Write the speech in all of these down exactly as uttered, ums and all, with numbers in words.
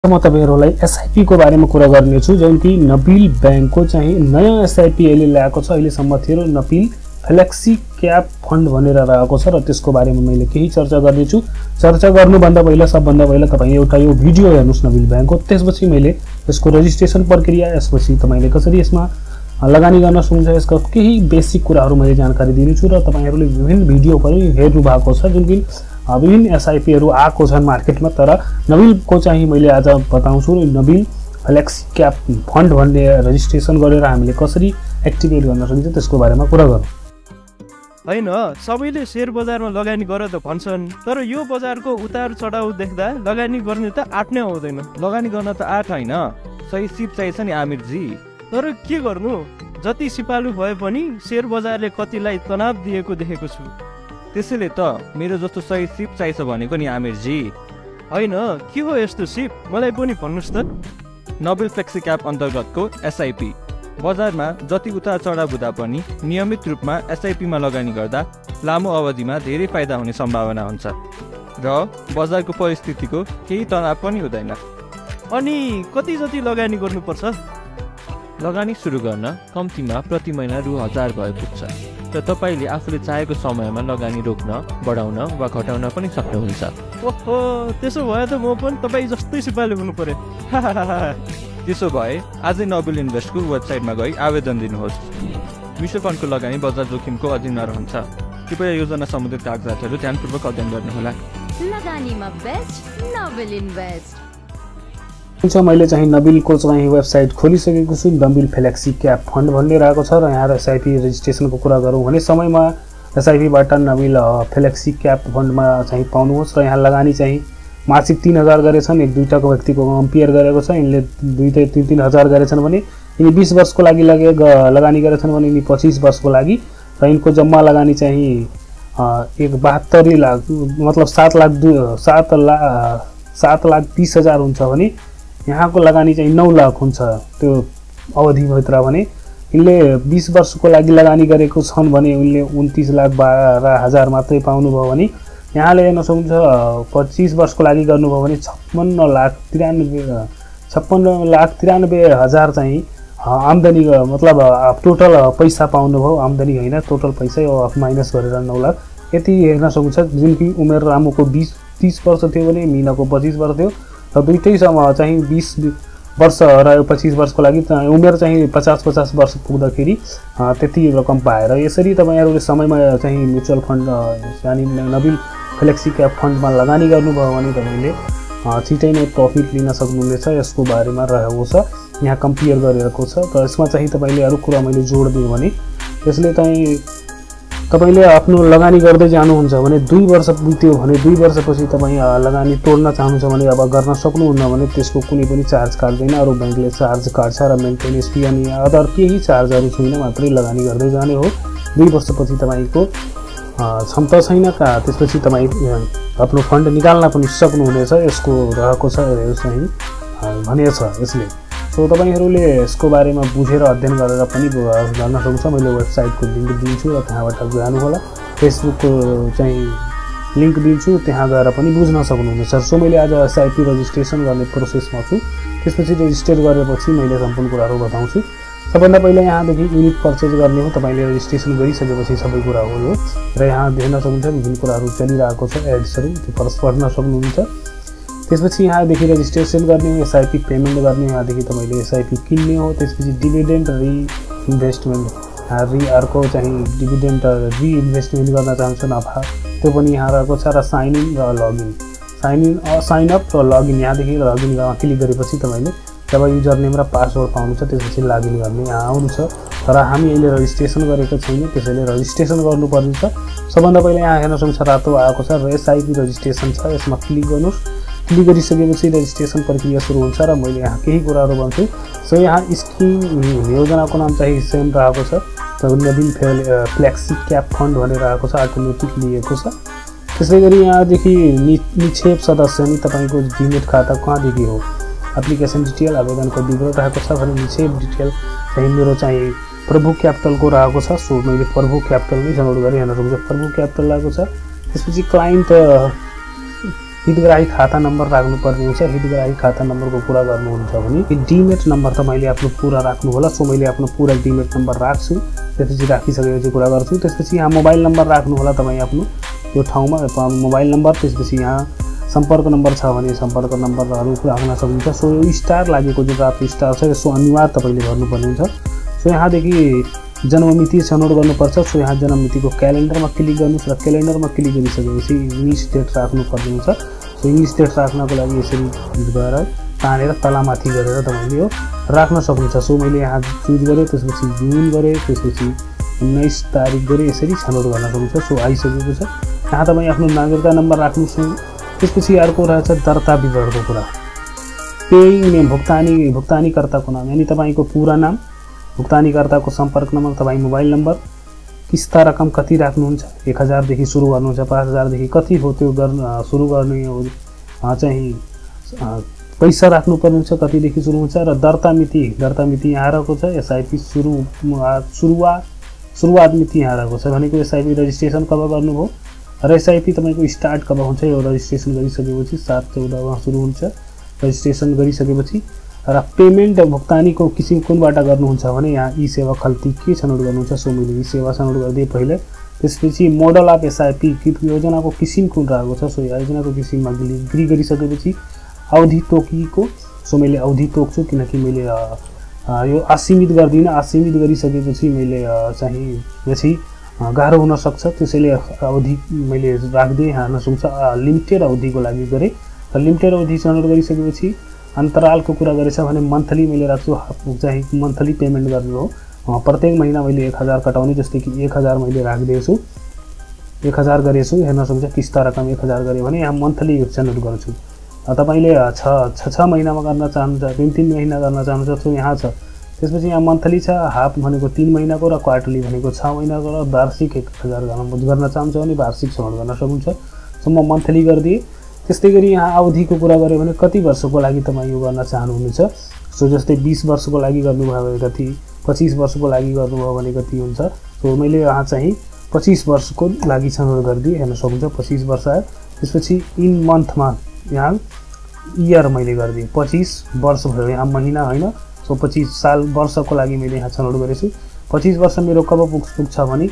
म तपाईहरुलाई एसआईपी को बारेमा कुरा गर्नेछु जुन कि नबिल बैंकको चाहिँ नयाँ एसआईपी अहिले ल्याएको छ। अहिलेसम्म थियो नबिल फ्लेक्सी क्याप फन्ड भनेर रहेको छ र त्यसको बारेमा मैले केही चर्चा गर्नेछु। चर्चा गर्नुभन्दा पहिला सबभन्दा पहिला तपाईं एउटा यो भिडियो हेर्नुस् नबिल बैंकको, त्यसपछि मैले यसको रजिस्ट्रेसन प्रक्रिया, यसपछि तपाईले कसरी यसमा लगानी गर्न सक्नुहुन्छ यसको केही बेसिक कुराहरु मैले जानकारी दिनेछु र तपाईहरुले विभिन्न भिडियो पनि हेर्नु भएको छ जुन कि विभिन्न एसआईपीहरु आएको छन् मार्केटमा। तर नबिलको चाहिँ मैले आज बताउँछु नबिल फ्लेक्सी क्याप फन्ड भन्ने रजिस्ट्रेसन गरेर हामीले कसरी एक्टिभेट गर्न सकिन्छ त्यसको बारेमा कुरा गरौँ। हैन, सबैले शेयर बजारमा लगानी गर त भन्छन्, तर यो बजारको उतार चढाउ देख्दा लगानी गर्ने त आँट नै आउँदैन। लगानी गर्न त आँट हैन, सही सिप चाहिन्छ नि आमिर जी। तर के गर्नु, जति सिपालु भए पनि शेयर बजारले कतिलाई तनाव दिएको देखेको छु। त्यसैले त मेरो जस्तो सही सिप चाहिन्छ भनेको नि आमिर जी। हैन, के हो यस्तो सिप, मलाई पनि भन्नुस् त। नबिल फ्लेक्सी क्याप अन्तर्गतको एसआईपी बजारमा जति उतार चढाव हुँदा पनि नियमित रूपमा एसआईपीमा लगानी गर्दा लामो अवधिमा धेरै फाइदा हुने सम्भावना हुन्छ र बजारको परिस्थितिको केही तनाव पनि हुँदैन। अनि कति जति लगानी गर्नुपर्छ? लगानी सुरु गर्न कम्तीमा प्रति महिना रु हजार भए पुग्छ र तपाईले आफूले चाहेको समयमा लगानी रोक्न, बढाउन वा घटाउन पनि सक्नुहुन्छ। ओहो, त्यसो भए त म पनि तपाई जस्तै सिपालु हुनु पर्यो। त्यसो भए आजै नबिल इन्भेस्टको वेबसाइटमा गई आवेदन दिनुहोस्। म्युचुअल फन्डको लगानी बजार जोखिमको अधीनमा रहन्छ। कृपया योजना सम्बन्धित कागजातहरू ध्यानपूर्वक अध्ययन गर्नुहोला। लगानीमा बेस्ट नबिल इन्भेस्ट। हुन्छ, मैले चाहिँ नबिलको चाहिँ वेबसाइट खोलिसकेको छु। नबिल फ्लेक्सी क्याप फन्ड भन्ने रहेको छ र यहाँ एसआईपी रजिस्ट्रेसनको कुरा गरौँ भने समयमा एसआईपीबाट नबिल फ्लेक्सी क्याप फन्डमा चाहिँ पाउनुहोस् र यहाँ लगानी चाहिँ मासिक तीन हजार गरेछन्। एक दुईटाको व्यक्तिको कम्पेयर गरेको छ, यिनले दुईटै तीन तीन हजार गरेछन् भने यिनी बीस वर्षको लागि लगे लगानी गरेछन् भने यिनी पच्चीस वर्षको लागि र यिनको जम्मा लगानी चाहिँ एक बहत्तरी लाख मतलब सात लाख दुई सात लाख सात लाख तीस हजार हुन्छ भने यहाँको लगानी चाहिँ नौ लाख हुन्छ त्यो अवधिभित्र भने यिनले बीस वर्षको लागि लगानी गरेको छन् भने उनले उन्तीस लाख बाह्र हजार मात्रै पाउनुभयो भने यहाँले हेर्न सक्नुहुन्छ पच्चीस वर्षको लागि गर्नुभयो भने छप्पन्न लाख त्रियानब्बे छप्पन्न लाख त्रियानब्बे हजार चाहिँ आम्दानी मतलब टोटल पैसा पाउनुभयो। आम्दानी होइन, टोटल पैसा माइनस गरेर नौ लाख यति हेर्न सक्नुहुन्छ। जुन कि उमेर रामुको बीस तीस वर्ष थियो भने मिनाको पच्चीस वर्ष थियो र दुईटैसम्म चाहिँ बीस वर्ष र पच्चीस वर्षको लागि उमेर चाहिँ पचास पचास वर्ष पुग्दाखेरि त्यति रकम पाएर यसरी तपाईहरुले समयमा चाहिँ म्युचुअल फन्ड यानी नबिल फ्लेक्सी क्याप फन्डमा लगानी गर्नुभयो भने तपाईले छिटै नै प्रफिट लिन सक्नुहुनेछ। यसको बारेमा रहेको छ, यहाँ कम्पेयर गरेको छ। र यसमा चाहिँ तपाईले अरु कुरा मैले जोड दिए भने यसले चाहिँ तपाईले आफ्नो लगानी गर्दै जानुहुन्छ भने दुई वर्ष बित्यो भने दुई वर्षपछि तपाई लगानी तोड्न चाहनुहुन्छ भने अब गर्न सक्नुहुन्न भने त्यसको कुनै पनि चार्ज काट्दैन। अरु बैंकले चार्ज काट्छ र मेन्टेनेन्स फी अनि अदर केही चार्जहरु छैन, मात्रै लगानी गर्दै जाने हो। दुई वर्षपछि तपाईको क्षमता छैन का त्यसपछि तपाई आफ्नो फन्ड निकाल्न पनि सक्नुहुनेछ। यसको रहेको छ चाहिँ भनेछ यसले। सो तपाईहरुले यसको बारेमा बुझेर अध्ययन गरेर पनि गर्न सक्नुहुन्छ। मैले वेबसाइटको लिंक दिन्छु र त्यहाँबाट जानु होला। फेसबुकको चाहिँ लिंक दिन्छु, त्यहाँ गएर पनि बुझ्न सक्नुहुनेछ। सो मैले आज एसआईपी रजिस्ट्रेसन गर्ने प्रोसेसमा छु, त्यसपछि रजिस्टर गरेपछि मैले सम्पूर्ण कुराहरु बताउँछु। सबभन्दा पहिला यहाँदेखि युनिट पर्चेज गर्ने हो। तपाईले रजिस्ट्रेसन गरिसकेपछि सबै कुरा हो यो र यहाँ देख्न सक्नुहुन्छ विभिन्न कुराहरु चलिरहेको छ, एड्सहरु त्यो परस पढ्न सक्नुहुन्छ। त्यसपछि यहाँदेखि रजिस्ट्रेसन गर्ने हो, एसआईपी पेमेन्ट गर्ने हो, यहाँदेखि तपाईले एसआईपी किन्ने हो। त्यसपछि डिभिडेन्ड रि इन्भेस्टमेन्ट रि अर्को चाहिँ डिभिडेन्ड रि इन्भेस्टमेन्ट गर्न चाहन्छ नफा, त्यो पनि यहाँ रहेको छ। र साइन इन र login sign in sign up र लगइन यहाँदेखि लगइन गर्न क्लिक गरेपछि तपाईले जब युजर नेम र पासवर्ड पाउनुहुन्छ त्यसपछि लगइन गर्ने यहाँ आउनु छ। तर हामी अहिले रजिस्ट्रेसन गरेको छैन, त्यसैले रजिस्ट्रेसन गर्नुपर्ने छ। सबभन्दा पहिला यहाँ हेर्न सक्नुहुन्छ रातो आएको छ र एसआईपी रजिस्ट्रेसन छ, यसमा क्लिक गर्नुस्। क्लिक गरिसकेपछि रजिस्ट्रेसन प्रक्रिया सुरु हुन्छ र मैले यहाँ केही कुराहरु भन्छु। सो यहाँ स्किम योजनाको नाम चाहिँ सेम रहेको छ, नबिल फ्लेक्सी क्याप फन्ड भनेर आएको छ, अटोमेटिक लिएको छ। त्यसैगरी यहाँदेखि निक्षेप सदस्य नि तपाईको डिमेट खाता कहाँदेखि हो, एप्लिकेसन डिटेल आवेदनको विवरण रहेको छ भने निक्षेप डिटेल चाहिँ मेरो चाहिँ प्रभु क्यापिटलको रहेको छ। सो मैले प्रभु क्यापिटल नै डाउनलोड गरे हेर्न सक्नुहुन्छ, प्रभु क्यापिटल लागेको छ। त्यसपछि क्लाइन्ट हितग्राही खाता नम्बर राख्नुपर्ने हुन्छ। हितग्राही खाता नम्बरको कुरा गर्नुहुन्छ भने डिमेट नम्बर तपाईँले आफ्नो पुरा राख्नु होला। सो मैले आफ्नो पुरा डिमेट नम्बर राख्छु। त्यसपछि राखिसकेपछि कुरा गर्छु। त्यसपछि यहाँ मोबाइल नम्बर राख्नु होला तपाईँ आफ्नो त्यो ठाउँमा मोबाइल नम्बर। त्यसपछि यहाँ सम्पर्क नम्बर छ भने सम्पर्क नम्बरहरू राख्न सक्नुहुन्छ। सो यो स्टार लागेको जो रातो स्टार छ यसो अनिवार्य तपाईँले गर्नुपर्ने हुन्छ। सो यहाँदेखि जन्ममिति छनौट गर्नुपर्छ। सो यहाँ जन्ममितिको क्यालेन्डरमा क्लिक गर्नुहोस् र क्यालेन्डरमा क्लिक गरिसकेपछि इङ्ग्लिस डेट राख्नुपर्ने हुन्छ। सो इङ्ग्लिस डेट राख्नको लागि यसरी गएर तानेर तलामाथि गरेर तपाईँले यो राख्न सक्नुहुन्छ। सो मैले यहाँ चुज गरेँ, त्यसपछि जुन गरेँ, त्यसपछि उन्नाइस तारिक गरेँ, यसरी छनौट गर्न सक्नुहुन्छ। सो आइसकेको छ। यहाँ तपाईँ आफ्नो नागरिकता नम्बर राख्नुहोस्। त्यसपछि अर्को रहेछ दर्ता विवरणको कुरा। पेइङ नेम भुक्तानी भुक्तानीकर्ताको नाम यानि तपाईँको पुरा नाम, भुक्तानीकर्ताको सम्पर्क नम्बर, तपाईँ मोबाइल नम्बर, किस्ता रकम कति राख्नुहुन्छ, एक हजारदेखि सुरु गर्नुहुन्छ, पाँच हजारदेखि कति हो त्यो गर्न सुरु गर्ने हो चाहिँ पैसा राख्नुपर्ने हुन्छ, कतिदेखि सुरु हुन्छ र दर्ता मिति दर्ता मिति यहाँ रहेको छ। एसआइपी सुरु सुरुवात सुरुवात मिति यहाँ रहेको छ भनेको एसआइपी रजिस्ट्रेसन कब गर्नुभयो र एसआइपी तपाईँको स्टार्ट कब हुन्छ। यो रजिस्ट्रेसन गरिसकेपछि सात चौधमा सुरु हुन्छ रजिस्ट्रेसन गरिसकेपछि। र पेमेन्ट भुक्तानीको किसिम कुनबाट गर्नुहुन्छ भने यहाँ ई सेवा खल्ती के छनौट गर्नुहुन्छ। सो मैले ई सेवा छनौट गरिदिएँ पहिले। त्यसपछि मोडल अफ एसआइपी कि योजनाको किसिम कुन रहेको छ। सो योजनाको किसिममा क्लिक गरिसकेपछि अवधि तोकिएको। सो मैले अवधि तोक्छु किनकि मैले यो असीमित गर्दिनँ। असीमित गरिसकेपछि मैले चाहिँ बेसी गाह्रो हुनसक्छ, त्यसैले अवधि मैले राख्दै हाल्न सक्छ। लिमिटेड अवधिको लागि गरेँ र लिमिटेड अवधि छनौट गरिसकेपछि अन्तरालको कुरा गरेछ भने मन्थली मैले राख्छु। चाहिँ मन्थली पेमेन्ट गर्ने हो। प्रत्येक महिना मैले एक हजार कटाउने, जस्तै कि एक हजार मैले राखिदिएछु, एक हजार गरेछु। हेर्न सक्छ किस्ता रकम एक हजार गरेँ भने यहाँ मन्थली छनौट गर्छु। तपाईँले छ छ छ महिनामा गर्न चाहनुहुन्छ, तिन तिन महिना गर्न चाहनुहुन्छ सो यहाँ छ। त्यसपछि यहाँ मन्थली छ, हाफ भनेको तिन महिनाको र क्वार्टरली भनेको छ महिनाको र वार्षिक एक हजार गर्न चाहन्छ भने वार्षिक छनौट गर्न सक्नुहुन्छ। सो म मन्थली गरिदिएँ। त्यस्तै गरी यहाँ अवधिको कुरा गऱ्यो भने कति वर्षको लागि तपाईँ यो गर्न चाहनुहुनेछ। सो जस्तै बिस वर्षको लागि गर्नुभयो भने कति, पच्चिस वर्षको लागि गर्नुभयो भने कति हुन्छ। सो मैले यहाँ चाहिँ पच्चिस वर्षको लागि छनौट गरिदिएँ। हेर्न सक्नुहुन्छ पच्चिस वर्ष आयो। त्यसपछि इन मन्थमा यहाँ इयर मैले गरिदिएँ। पच्चिस वर्ष भयो, यहाँ महिना होइन। सो पच्चिस साल वर्षको लागि मैले यहाँ छनौट गरेछु। पच्चिस वर्ष मेरो कब पुग्छ पुग्छ भने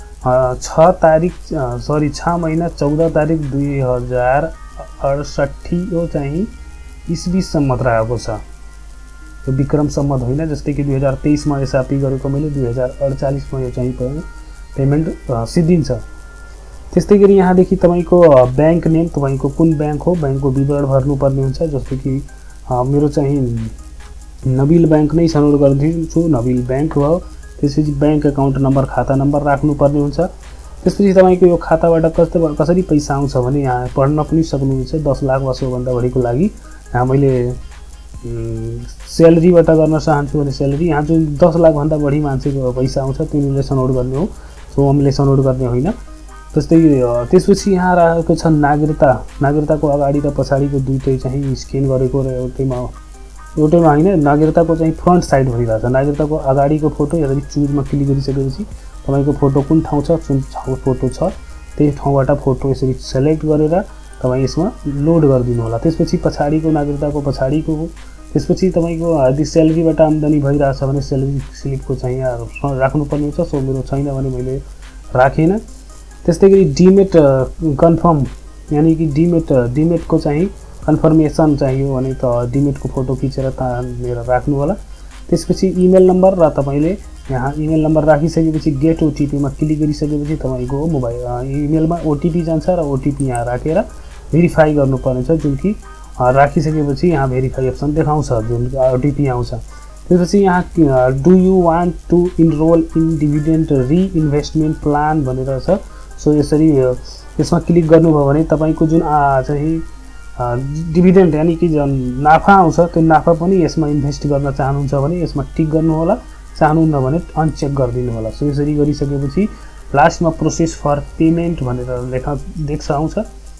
छ तारिक सरी छ महिना चौध तारिक दुई हजार अडसट्ठी यो चाहिँ इस्वी सम्मत रहेको छ। यो विक्रम सम्मत होइन। जस्तै कि दुई हजार तेइसमा एसआइपी गरेको मैले दुई हजार अडचालिसमा यो चाहिँ पेमेन्ट सिद्धिन्छ। त्यस्तै गरी यहाँदेखि तपाईँको ब्याङ्क नेम, तपाईँको कुन ब्याङ्क हो ब्याङ्कको विवरण भर्नुपर्ने हुन्छ। जस्तै कि मेरो चाहिँ नबिल ब्याङ्क नै छनौट गरिदिन्छु, नबिल ब्याङ्क हो। त्यसपछि ब्याङ्क एकाउन्ट नम्बर, खाता नम्बर राख्नुपर्ने हुन्छ। त्यसपछि तपाईँको यो खाताबाट कस्तो कसरी पैसा आउँछ भने यहाँ पढ्न पनि सक्नुहुन्छ। दस लाख वा सोभन्दा बढीको लागि यहाँ मैले स्यालेरीबाट गर्न चाहन्छु भने स्यालेरी यहाँ जुन दस लाखभन्दा बढी मान्छेको पैसा आउँछ तिनीहरूले छनौट गर्ने हो। सो हामीले छनौट गर्ने होइन। त्यस्तै त्यसपछि यहाँ रहेको छ नागरिकता। नागरिकताको अगाडि र पछाडिको दुईटै चाहिँ स्क्यान गरेको र एउटैमा एउटैमा होइन। नागरिकताको चाहिँ फ्रन्ट साइड भइरहेछ। नागरिकताको अगाडिको फोटो यसरी चुजमा क्लिक गरिसकेपछि तपाईँको फोटो कुन ठाउँ छ, जुन ठाउँ फोटो छ त्यही ठाउँबाट फोटो यसरी सेलेक्ट गरेर तपाईँ यसमा लोड गरिदिनु होला। त्यसपछि पछाडिको नागरिकताको पछाडिको त्यसपछि तपाईँको यदि स्यालेरीबाट आम्दानी भइरहेछ भने स्यालेरी स्लिपको चाहिँ यहाँ राख्नुपर्ने हुन्छ। सो मेरो छैन भने मैले राखेन। त्यस्तै गरी डिमेट कन्फर्म यानि कि डिमेट डिमेटको चाहिँ कन्फर्मेसन चाहियो भने त डिमेटको फोटो खिचेर तानेर राख्नु होला। त्यसपछि इमेल नम्बर र तपाईँले यहाँ इमेल नम्बर राखिसकेपछि गेट ओटिपीमा क्लिक गरिसकेपछि तपाईँको मोबाइल इमेलमा ओटिपी जान्छ र ओटिपी यहाँ राखेर भेरिफाई गर्नुपर्ने छ। जुन कि राखिसकेपछि यहाँ भेरिफाई अप्सन देखाउँछ, जुन ओटिपी आउँछ। त्यसपछि यहाँ do you want to enrol in dividend reinvestment plan भनेर छ। सो यसरी यसमा क्लिक गर्नुभयो भने तपाईँको जुन चाहिँ डिभिडेन्ड यानि कि जुन नाफा आउँछ त्यो नाफा पनि यसमा इन्भेस्ट गर्न चाहनुहुन्छ भने यसमा टिक गर्नु होला, चाहनुहुन्न भने अनचेक गरिदिनु होला। सो यसरी गरिसकेपछि लास्टमा प्रोसेस फर पेमेन्ट भनेर लेखा देख्छ आउँछ।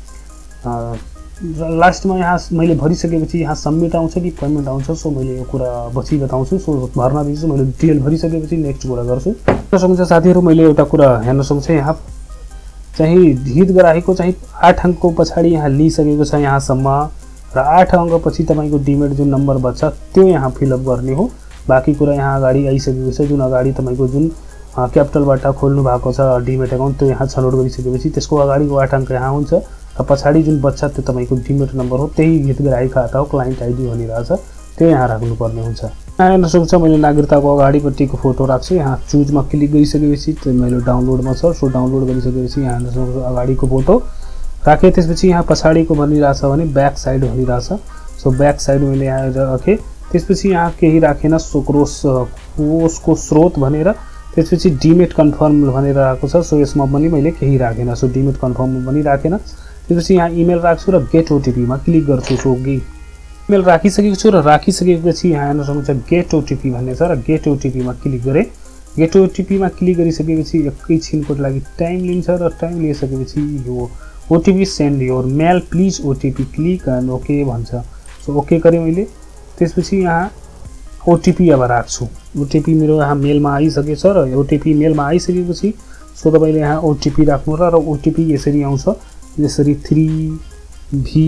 लास्टमा यहाँ मैले भरिसकेपछि यहाँ सबमिट आउँछ कि पेमेन्ट आउँछ। सो मैले यो कुरा पछि बताउँछु। सो भर्न दिन्छु। मैले डिटेल भरिसकेपछि नेक्स्ट कुरा गर्छु। हेर्न सक्नुहुन्छ साथीहरू, मैले एउटा कुरा हेर्न सक्छु यहाँ चाहिँ हितग्राहीको चाहिँ आठ अङ्कको पछाडि यहाँ लिइसकेको छ यहाँसम्म र आठ अङ्कपछि तपाईँको डिमेट जुन नम्बर बच्छ त्यो यहाँ फिलअप गर्ने हो। बाँकी कुरा यहाँ अगाडि आइसकेको छ। जुन अगाडि तपाईँको जुन क्यापिटलबाट खोल्नु भएको छ डिमेट एकाउन्ट त्यो यहाँ छनौट गरिसकेपछि त्यसको अगाडिको आठ अङ्क यहाँ हुन्छ र पछाडि जुन बच्चा त्यो तपाईँको डिमेट नम्बर हो, त्यही हितग्राही खाता हो, क्लाइन्ट आइडी भनिरहेछ, त्यो यहाँ राख्नुपर्ने हुन्छ। यहाँ हेर्न सक्छ मैले नागरिकताको अगाडिपट्टिको फोटो राख्छु। यहाँ चुजमा क्लिक गरिसकेपछि त्यो मैले डाउनलोडमा छ, सो डाउनलोड गरिसकेपछि यहाँ हेर्न सक्छ अगाडिको फोटो राखेँ। त्यसपछि यहाँ पछाडिको भनिरहेछ भने ब्याक साइड भनिरहेछ, सो ब्याक साइड मैले यहाँ राखेँ। त्यसपछि यहाँ केही राखेन, सो क्रोस कोषको स्रोत भनेर, त्यसपछि डिमेट कन्फर्म भनेर राखेको छ, सो यसमा पनि मैले केही राखेन, सो डिमेट कन्फर्म पनि राखेन। त्यसपछि यहाँ इमेल राख्छु र गेट ओटिपीमा क्लिक गर्छु। सो इमेल राखिसकेको छु र राखिसकेपछि यहाँ हेर्न सक्नुहुन्छ गेट ओटिपी भन्ने छ र गेट ओटिपीमा क्लिक गरेँ। गेट ओटिपीमा क्लिक गरिसकेपछि एकैछिनको लागि टाइम लिन्छ र टाइम लिइसकेपछि यो OTP send your mail please OTP click and okay भन्छ। सो ओके गरेँ मैले। त्यसपछि यहाँ ओटिपी अब राख्छु। ओटिपी मेरो यहाँ मेलमा आइसकेछ र ओटिपी मेलमा आइसकेपछि सो तपाईँले यहाँ ओटिपी राख्नु र ओटिपी यसरी आउँछ, यसरी थ्री भी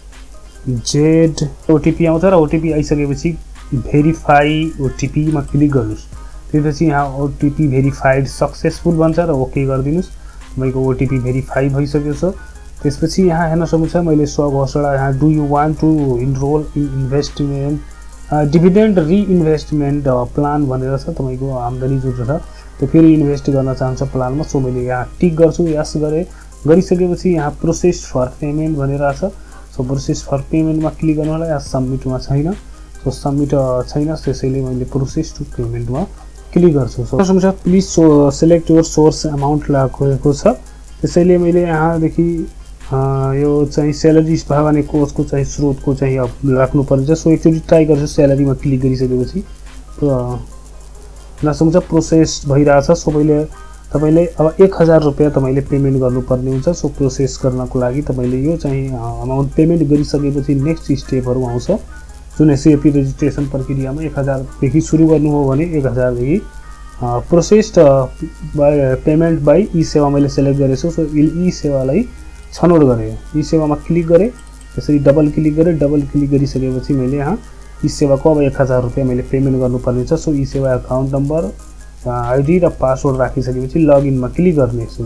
जेड ओटिपी आउँछ र ओटिपी आइसकेपछि भेरिफाई ओटिपीमा क्लिक गर्नुहोस्। त्यसपछि यहाँ ओटिपी भेरिफाइड सक्सेसफुल भन्छ र ओके गरिदिनुहोस्। तपाईँको ओटिपी भेरिफाई भइसकेको छ। त्यसपछि यहाँ हेर्न सक्नुहुन्छ मैले स्वघोषणा यहाँ do you want to enrol in investment dividend reinvestment plan भनेर छ, तपाईँको आम्दानी जुन छ त्यो फेरि इन्भेस्ट गर्न चाहन्छ प्लानमा। सो मैले यहाँ टिक गर्छु, यस गरेँ। गरिसकेपछि यहाँ प्रोसेस फर पेमेन्ट भनेर छ, सो प्रोसेस फर पेमेन्टमा क्लिक गर्नु होला। यहाँ सबमिटमा छैन, सो सबमिट छैन, त्यसैले मैले प्रोसेस टु पेमेन्टमा क्लिक गर्छु। सो हुन्छ please so select your source amount लागेको छ, त्यसैले मैले यहाँदेखि यो चाहिँ स्यालेरी भयो भने कोर्सको चाहिँ स्रोतको चाहिँ अब राख्नुपर्ने छ। सो एकचोटि ट्राई गर्छु, स्यालेरीमा क्लिक गरिसकेपछि नसक्छ प्रोसेस भइरहेछ। सो मैले तपाईँले अब एक हजार रुपियाँ तपाईँले पेमेन्ट गर्नुपर्ने हुन्छ। सो प्रोसेस गर्नको लागि तपाईँले यो चाहिँ अमाउन्ट पेमेन्ट गरिसकेपछि नेक्स्ट स्टेपहरू आउँछ, जुन एसएपी रेजिस्ट्रेसन प्रक्रियामा एक हजारदेखि सुरु गर्नु हो भने एक हजारदेखि processed by payment by eSewa मैले सेलेक्ट गरेको छु। सो ई सेवालाई छनौट गरेँ, ई सेवामा क्लिक गरेँ, त्यसरी डबल क्लिक गरेँ। डबल क्लिक गरिसकेपछि मैले यहाँ ई सेवाको अब एक हजार रुपियाँ मैले पेमेन्ट गर्नुपर्ने छ। So eSewa account number ID र पासवर्ड राखिसकेपछि लगइनमा क्लिक गर्नेछु।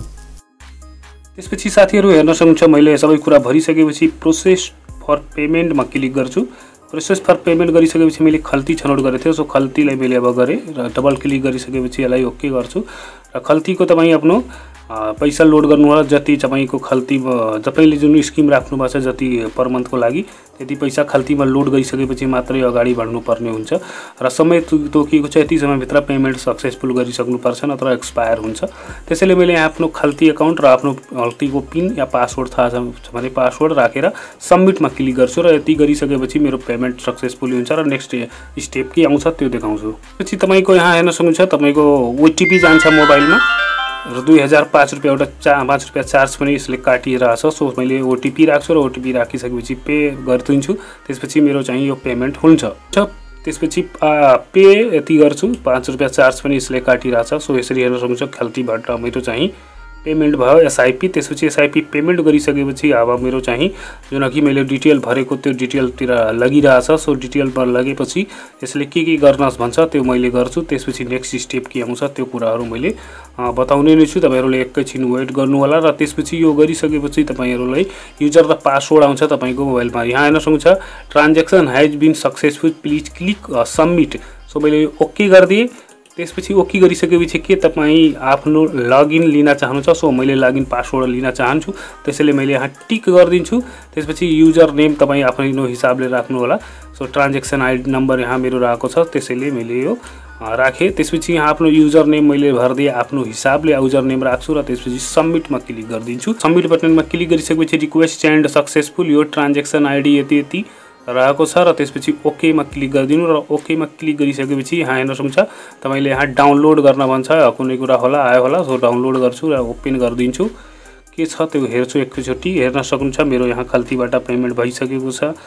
त्यसपछि साथीहरू हेर्न सक्नुहुन्छ मैले सबै कुरा भरिसकेपछि प्रोसेस फर पेमेन्टमा क्लिक गर्छु। प्रोसेस फर पेमेन्ट गरिसकेपछि मैले खल्ती छनौट गरेको थिएँ, सो खल्तीलाई मैले अब गरेँ र डबल क्लिक गरिसकेपछि यसलाई ओके गर्छु। र खल्तीको तपाईँ आफ्नो पैसा लोड गर्नु होला, जति तपाईँको खल्ती तपाईँले जुन स्किम राख्नु भएको छ जति पर मन्थको लागि त्यति पैसा खल्तीमा लोड गरिसकेपछि मात्रै अगाडि बढ्नुपर्ने हुन्छ र समय तोकिएको छ यति समयभित्र पेमेन्ट सक्सेसफुल गरिसक्नुपर्छ, नत्र एक्सपायर हुन्छ। त्यसैले मैले आफ्नो खल्ती अकाउन्ट र आफ्नो खल्तीको पिन या पासवर्ड थाहा छ भने पासवर्ड राखेर सबमिटमा क्लिक गर्छु र यति गरिसकेपछि मेरो पेमेन्ट सक्सेसफुल हुन्छ र नेक्स्ट स्टेप के आउँछ त्यो देखाउँछु। पछि तपाईँको यहाँ हेर्न सक्नुहुन्छ तपाईँको ओटिपी जान्छ मोबाइलमा र दुई हजार पाँच रुपियाँ एउटा चा पाँच रुपियाँ चार्ज पनि यसले काटिरहेछ। सो मैले ओटिपी राख्छु र ओटिपी राखिसकेपछि पे गरिदिन्छु। त्यसपछि मेरो चाहिँ यो पेमेन्ट हुन्छ। त्यसपछि पे यति गर्छु, पाँच रुपियाँ चार्ज पनि यसले काटिरहेछ। सो यसरी हेर्न सक्नुहुन्छ खल्तीबाट मेरो चाहिँ पेमेन्ट भयो एसआइपी। त्यसपछि एसआइपी पेमेन्ट गरिसकेपछि अब मेरो चाहिँ जुन अघि मैले डिटेल भरेको त्यो डिटेलतिर लगिरहेछ। सो डिटेलमा लगेपछि यसले के के गर्न भन्छ त्यो मैले गर्छु। त्यसपछि नेक्स्ट स्टेप के आउँछ त्यो कुराहरू मैले बताउने नै छु, तपाईँहरूले एकैछिन वेट गर्नु होला। र त्यसपछि यो गरिसकेपछि तपाईँहरूलाई युजर र पासवर्ड आउँछ तपाईँको मोबाइलमा। यहाँ हेर्न सक्नुहुन्छ transaction has been successful please click submit. So मैले ओके गरिदिएँ। त्यसपछि ओके गरिसकेपछि के तपाईँ आफ्नो लगइन लिन चाहनुहुन्छ, सो मैले लगइन पासवर्ड लिन चाहन्छु, त्यसैले मैले यहाँ टिक गरिदिन्छु। त्यसपछि युजर नेम तपाईँ आफ्नो हिसाबले राख्नु होला। सो ट्रान्ज्याक्सन आइडी नम्बर यहाँ मेरो रहेको छ, त्यसैले मैले यो राखेँ। त्यसपछि यहाँ आफ्नो युजर नेम मैले भरिदिएँ, आफ्नो हिसाबले युजर नेम राख्छु र त्यसपछि सबमिटमा क्लिक गरिदिन्छु। सबमिट बटनमा क्लिक गरिसकेपछि रिक्वेस्ट एन्ड सक्सेसफुल यो ट्रान्ज्याक्सन आइडी यति यति रहेको छ र त्यसपछि ओकेमा क्लिक गरिदिनु र ओकेमा क्लिक गरिसकेपछि यहाँ हेर्न सक्नुहुन्छ तपाईँले यहाँ डाउनलोड गर्न भन्छ, कुनै कुरा होला आयो होला। सो डाउनलोड गर्छु र ओपन गरिदिन्छु, के छ त्यो हेर्छु एकैचोटि। हेर्न सक्नुहुन्छ मेरो यहाँ खल्तीबाट पेमेन्ट भइसकेको छ।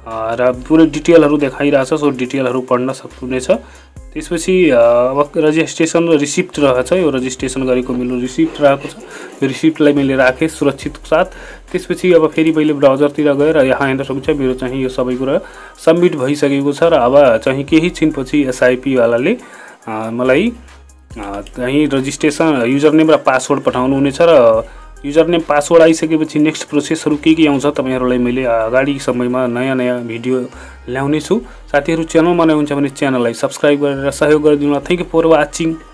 र पुरै डिटेलहरू देखाइरहेछ। सो डिटेलहरू पढ्न सक्नुहुनेछ। त्यसपछि अब रजिस्ट्रेसन र रिसिप्ट रहेछ। यो रजिस्ट्रेसन गरेको मेरो रिसिप्ट रहेको छ। यो रिसिप्टलाई मैले राखेँ सुरक्षित साथ। त्यसपछि अब फेरि मैले ब्राउजरतिर गएर यहाँ हेर्न सक्नुहुन्छ मेरो चाहिँ यो सबै कुरा सबमिट भइसकेको छ र अब चाहिँ केही छिनपछि एसआइपी वालाले मलाई चाहिँ रजिस्ट्रेसन युजर नेम र पासवर्ड पठाउनु हुनेछ र युजर नेम पासवर्ड आइसकेपछि नेक्स्ट प्रोसेसहरू के के आउँछ तपाईहरुलाई मैले अगाडि समयमा नयाँ नयाँ भिडियो ल्याउने छु। साथीहरु च्यानलमा नयाँ हुन्छ भने च्यानललाई सब्स्क्राइब गरेर सहयोग गरिदिनु। Thank you for watching.